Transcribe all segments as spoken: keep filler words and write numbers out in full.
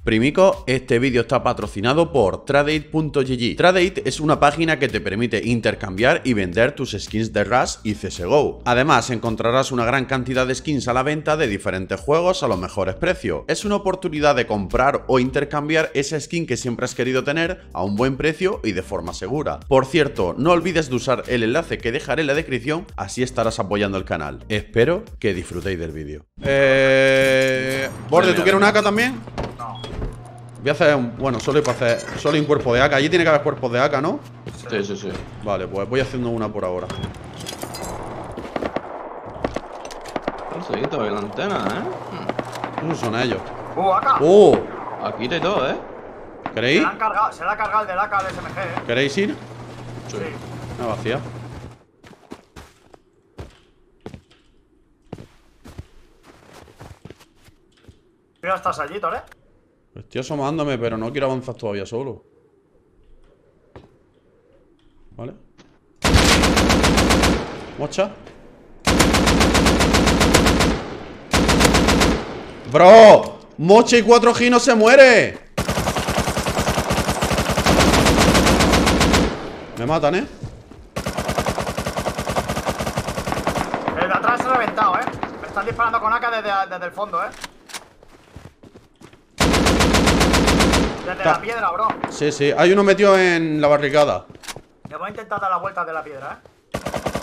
Primico, este vídeo está patrocinado por Tradeit punto g g. Tradeit es una página que te permite intercambiar y vender tus skins de Rush y C S G O. Además, encontrarás una gran cantidad de skins a la venta de diferentes juegos a los mejores precios. Es una oportunidad de comprar o intercambiar esa skin que siempre has querido tener a un buen precio y de forma segura. Por cierto, no olvides de usar el enlace que dejaré en la descripción, así estarás apoyando el canal. Espero que disfrutéis del vídeo. Eh... Borde, ¿tú quieres un A K también? No. Voy a hacer un... Bueno, solo hay para hacer... Solo hay un cuerpo de A K. Allí tiene que haber cuerpos de A K, ¿no? Sí, sí, sí. Vale, pues voy haciendo una por ahora. Conseguito la antena, ¿eh? Esos son ellos. Uh, A K. ¡Oh! Aquí y todo, ¿eh? Se ¿Queréis? la han cargado, se la ha cargado el del A K al S M G, eh. ¿Queréis ir? Sí. Una vacía. Tú ya estás allí, Tore. Estoy asomándome, pero no quiero avanzar todavía solo. ¿Vale? Mocha. ¡Bro! ¡Mocha y cuatro G no se muere! Me matan, ¿eh? El de atrás se ha reventado, eh. Me están disparando con A K desde, desde el fondo, eh. Desde Ta- la piedra, bro. Sí, sí. Hay uno metido en la barricada. Le voy a intentar dar la vuelta de la piedra, eh.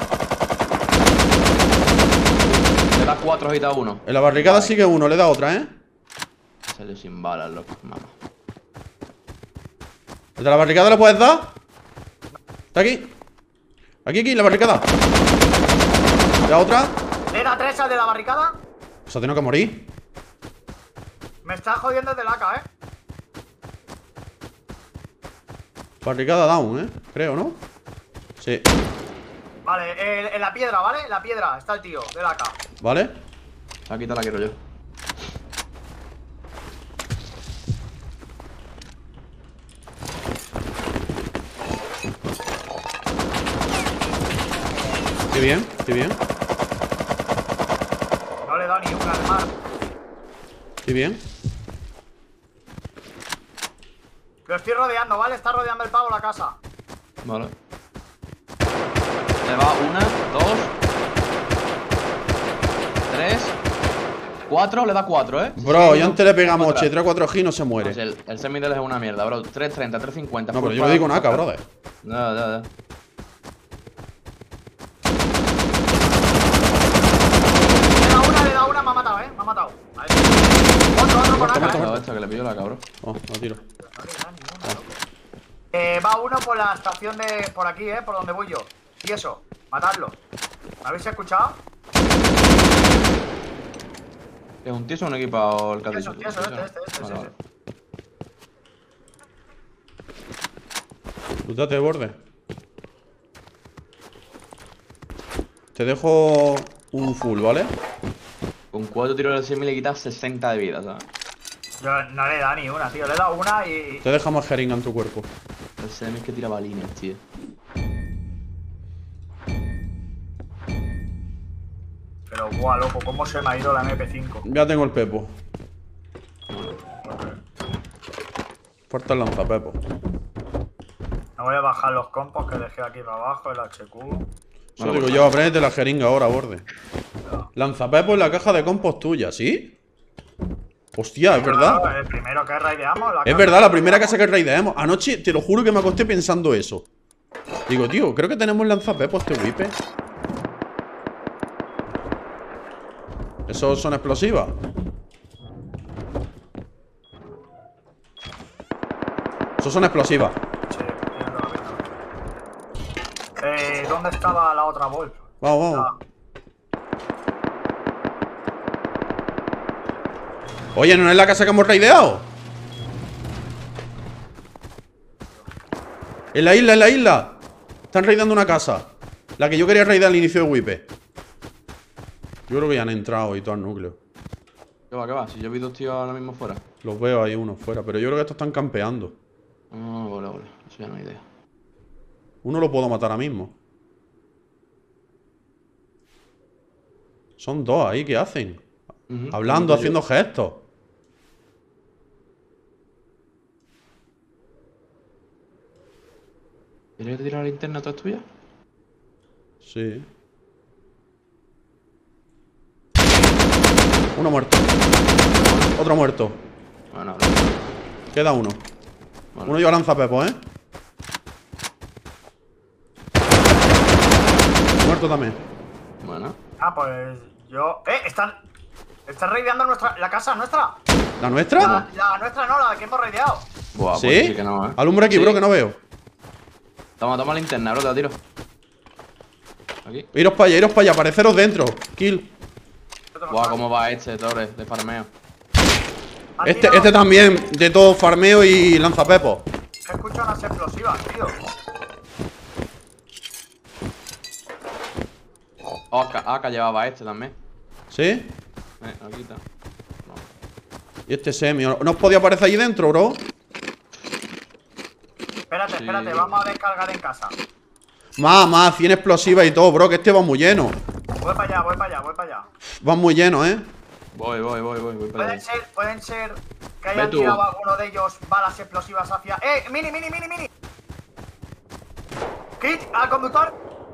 Le da cuatro hits a uno. En la barricada Vale. sigue uno. Le da otra, ¿eh? Sale sin balas, loco, mamá. ¿El de la barricada le puedes dar? Está aquí. Aquí, aquí, en la barricada. ¿Le da otra? Le da tres al de la barricada. Se ha tenido que morir. Me está jodiendo el del A K, eh. Barricada down, ¿eh? Creo, ¿no? Sí. Vale, eh, en la piedra, ¿vale? En la piedra está el tío del A K. ¿Vale? Aquí te la quiero yo. Qué bien, qué bien. No le he dado ni una, además. Qué bien. Lo estoy rodeando, ¿vale? Está rodeando el pavo la casa. Vale. Le va una, dos, tres, cuatro, le da cuatro, ¿eh? Bro, Sí, yo no, antes le pegamos otra. ocho y tres cuatro G y no se No, muere. si el, el semidel es una mierda, bro. tres treinta, tres cincuenta. No, pero yo no digo nada, brother. No, no, no. Le he dado una, le he dado una, me ha matado, ¿eh? Me ha matado. Ahí. Otro, otro con A K, muerto, ¿eh? muerto. No, esto que le pillo la cabro. Oh, no tiro. No le da ni una, loco. Eh, va uno por la estación de... Por aquí, ¿eh? Por donde voy yo. Y eso, matadlo. ¿Me habéis escuchado? ¿Es un tío o un equipado el que has Eso, dicho? eso, ¿Un este, tío? este, este, Vale, ese. vale. Lútate, borde. Te dejo un full, ¿vale? Con cuatro tiros del semi le quitas sesenta de vida, ¿sabes? Yo no le he dado ni una, tío. Le he dado una y... Te deja más jeringa en tu cuerpo. El semi es que tira balines, tío. Pero, guau, loco, cómo se me ha ido la M P cinco. Ya tengo el pepo. Falta el lanzapepo. No voy a bajar los compos que dejé aquí para abajo, el H Q. Eso digo yo, aprende la jeringa ahora, borde. Lanzapepo en la caja de compost tuya, ¿sí? Hostia, es verdad. El primero que raideamos. La Es verdad, la primera casa que raideamos. Anoche, te lo juro que me acosté pensando eso. Digo, tío, creo que tenemos lanzapepo este wipe. ¿Esos son explosivas? Esos son explosivas. Sí, viendo, viendo. Eh, ¿dónde estaba la otra Wolf? Vamos, vamos. Oye, ¿no es la casa que hemos raideado? En la isla, en la isla. Están raideando una casa. La que yo quería raidear al inicio de Wipe. Yo creo que ya han entrado y todo al núcleo. ¿Qué va, qué va? Si yo vi dos tíos ahora mismo fuera. Los veo ahí uno fuera, pero yo creo que estos están campeando. No, vale, vale. Eso ya no hay idea. Uno lo puedo matar ahora mismo. Son dos ahí, ¿qué hacen? Uh -huh. Hablando, haciendo gestos. ¿Tienes que tirar la linterna toda tuya? Sí. Uno muerto. Otro muerto. Bueno, Queda uno. bueno. Uno lleva lanzapepos, ¿eh? Muerto también. Bueno. Ah, pues yo. ¡Eh! Están. Están raideando nuestra. La casa nuestra. ¿La nuestra? La, la nuestra no, la que hemos raideado. Buah, ¿Sí? pues sí que no, ¿eh? Alumbra aquí, Sí. bro, que no veo. Toma, toma la linterna, bro, te la tiro. Aquí. Iros para allá, iros para allá, apareceros dentro. Kill. Buah, cómo va este, Torres, de farmeo. Han Este, tirado- este también, de todo farmeo y lanzapepos. He escuchado unas explosivas, tío. Oh, acá, acá llevaba este también. ¿Sí? Eh, aquí está. No. Y este semi. ¿No os podía aparecer allí dentro, bro? Espérate, Sí. espérate, vamos a descargar en casa. Más, más, cien explosivas y todo, bro, que este va muy lleno. Voy para allá, voy para allá, voy para allá. Va muy lleno, ¿eh? Voy, voy, voy, voy, voy para Pueden allá. ser, pueden ser que hayan tú. tirado alguno de ellos balas explosivas hacia. ¡Eh! ¡Mini, mini, mini, mini! ¡Kit! ¡Al conductor!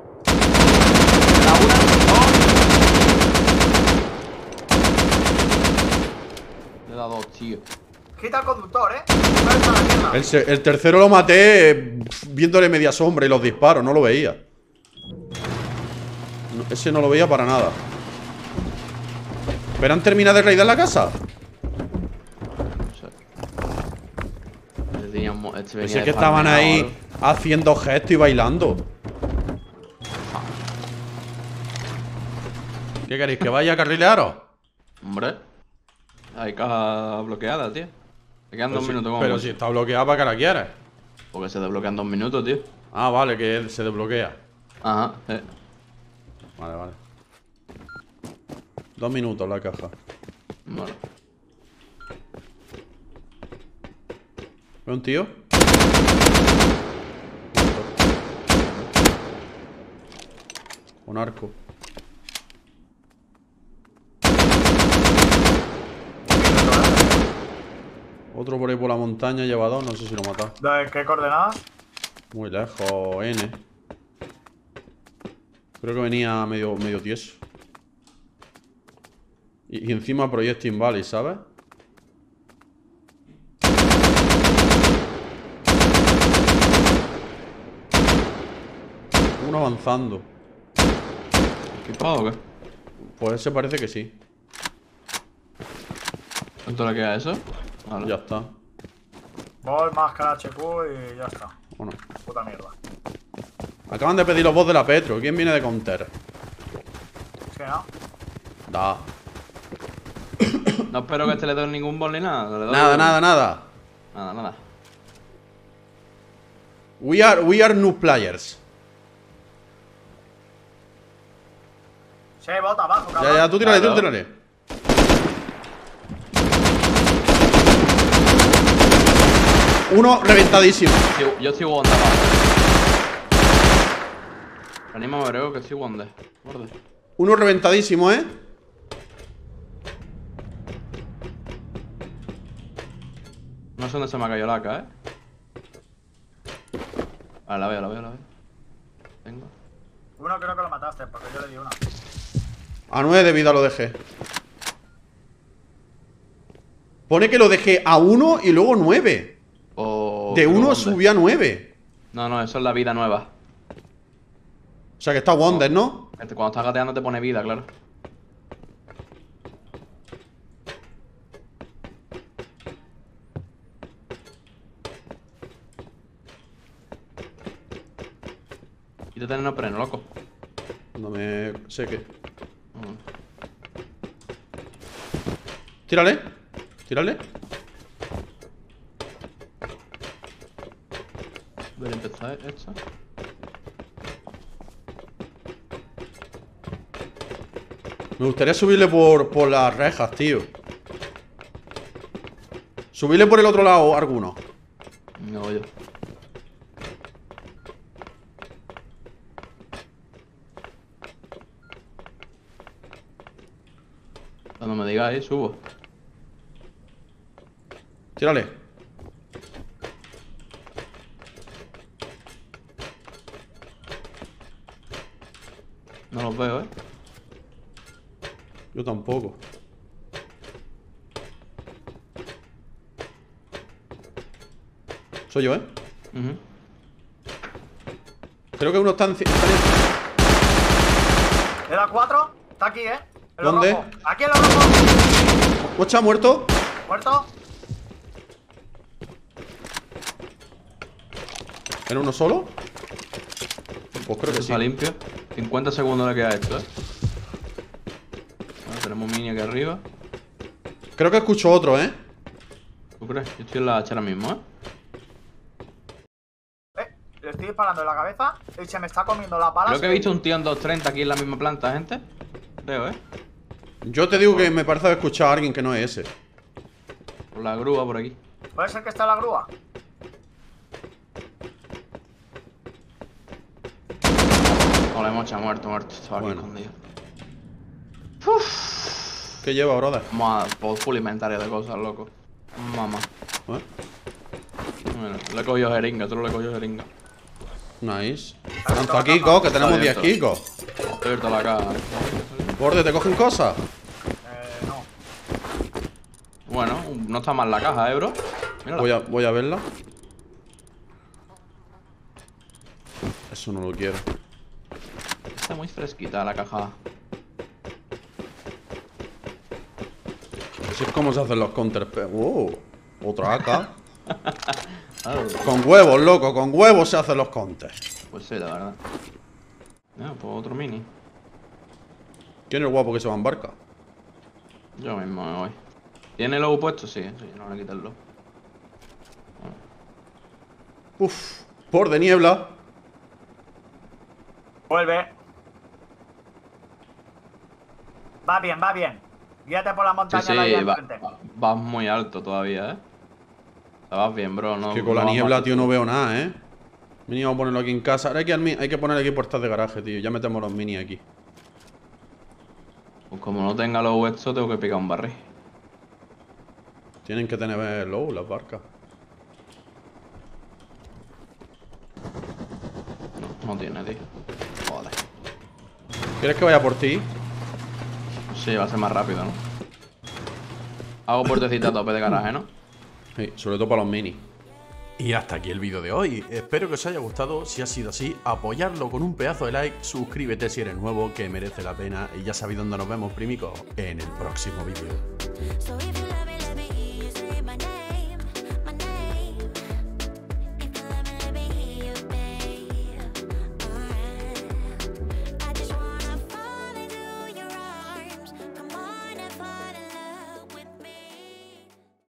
La una, dos. Le he dado dos, tío. ¡Kit al conductor, eh! No está la mierda. El, se- el tercero lo maté eh, viéndole media sombra y los disparos, no lo veía. No, ese no lo veía para nada. ¿Pero han terminado de raidar la casa? No sé. Este tenía un mo- este venía Pues es de que estaban farmeado, ahí bro. haciendo gestos y bailando. ¿Qué queréis? ¿Que vaya a carrilearos? Hombre. Hay caja bloqueada, tío. Me quedan dos Pero, si, minutos como pero mucho. si está bloqueada, ¿para que la quieres? Porque se desbloquean dos minutos, tío. Ah, vale, que se desbloquea. Ajá, eh. Vale, vale. Dos minutos la caja. Bueno. ¿Ve un tío? Un arco. Otro por ahí por la montaña lleva dos, no sé si lo mata. ¿De qué coordenadas? Muy lejos, N. Creo que venía medio, medio tieso. Y, y encima Projecting Valley, ¿sabes? Uno avanzando. ¿Equipado o qué? Pues ese parece que sí. ¿Cuánto le queda eso? Vale. Ya está. Ball, máscara, H Q y ya está. Bueno. Puta mierda. Acaban de pedir los bots de la Petro. ¿Quién viene de counter? Sí, ¿no? Da. No espero que este le dé ningún bol ni nada. le doy Nada, un- nada, nada. Nada, nada. We are, we are new players. Sí, bota abajo, Ya, cabrón. ya, tú tírale, tú Claro. tírale. Uno reventadísimo. Sí, yo estoy Wanda, va. Anímame, creo que estoy Wanda. Borde. Uno reventadísimo, ¿eh? No sé dónde se me ha caído la acá, eh. Vale, la veo, la veo, la veo. Tengo. Uno creo que lo mataste, porque yo le di una. A nueve de vida lo dejé. Pone que lo dejé a uno y luego nueve. O. De uno Wonder. subió a nueve. No, no, eso es la vida nueva. O sea que está Wonder, ¿no? Este, cuando estás gateando te pone vida, claro. Y te tenés no preno, loco. No me seque. Mm. Tírale. Tírale. Voy a empezar esto. Me gustaría subirle por, por las rejas, tío. Subirle por el otro lado alguno. No voy yo. Cuando me digáis, subo. Tírale. No los veo, ¿eh? Yo tampoco. Soy yo, ¿eh? Uh-huh. Creo que uno está en... está en- Le da cuatro. Está aquí, ¿eh? En lo ¿Dónde? rojo. Aquí en lo rojo. Mocha, muerto. Muerto. ¿Era uno solo? Pues creo que sí. Está limpio. cincuenta segundos le queda esto, ¿eh? Bueno, tenemos mini aquí arriba. Creo que escucho otro, ¿eh? ¿Tú crees? Yo estoy en la hacha ahora mismo, ¿eh? Eh, le estoy disparando en la cabeza y se me está comiendo las balas. Creo que he visto un tío en doscientos treinta aquí en la misma planta, gente. Creo, ¿eh? Yo te digo que me parece haber escuchado a alguien que no es ese. Por la grúa por aquí. ¿Puede ser que esté en la grúa? Hola, mocha, muerto, muerto. Estaba aquí Bueno. escondido. ¿Qué lleva, brother? Vamos a por full inventario de cosas, loco. Mamá. ¿Eh? Bueno, le he cogido jeringa, solo le he cogido jeringa. Nice. Lanza Kiko, que tenemos diez abierto. Kiko. He abierto la caja. Borde, ¿te cogen cosas? Eh, no. Bueno, no está mal la caja, ¿eh, bro? Mírala. Voy a, voy a verla. Eso no lo quiero. Está muy fresquita la caja. Así es como se hacen los counter... ¡Oh! Otra A K. Claro, Con huevos, loco, con huevos se hacen los counters. pues sí, la verdad. Ah, pues otro mini. ¿Quién es el guapo que se va en barca? Yo mismo me voy. ¿Tiene el logo puesto? Sí, sí, no le quita el logo. Uf, por de niebla. Vuelve. Va bien, va bien. Guíate por la Sí, montaña sí, de ahí va- enfrente. va- vas muy alto todavía, ¿eh? O sea, vas bien, bro. No, Es que con la no vas niebla, mal. tío, no veo nada, ¿eh? Mini, vamos a ponerlo aquí en casa. Ahora hay que, hay que poner aquí puertas de garaje, tío. Ya metemos los mini aquí. Pues como no tenga logo esto, tengo que picar un barril. Tienen que tener low las barcas. No, no tiene, tío. Joder. ¿Quieres que vaya por ti? Sí, va a ser más rápido, ¿no? Hago puertecita a tope de garaje, ¿no? Sí, sobre todo para los mini. Y hasta aquí el vídeo de hoy. Espero que os haya gustado. Si ha sido así, apoyarlo con un pedazo de like. Suscríbete si eres nuevo, que merece la pena. Y ya sabéis dónde nos vemos, primicos, en el próximo vídeo. So if you love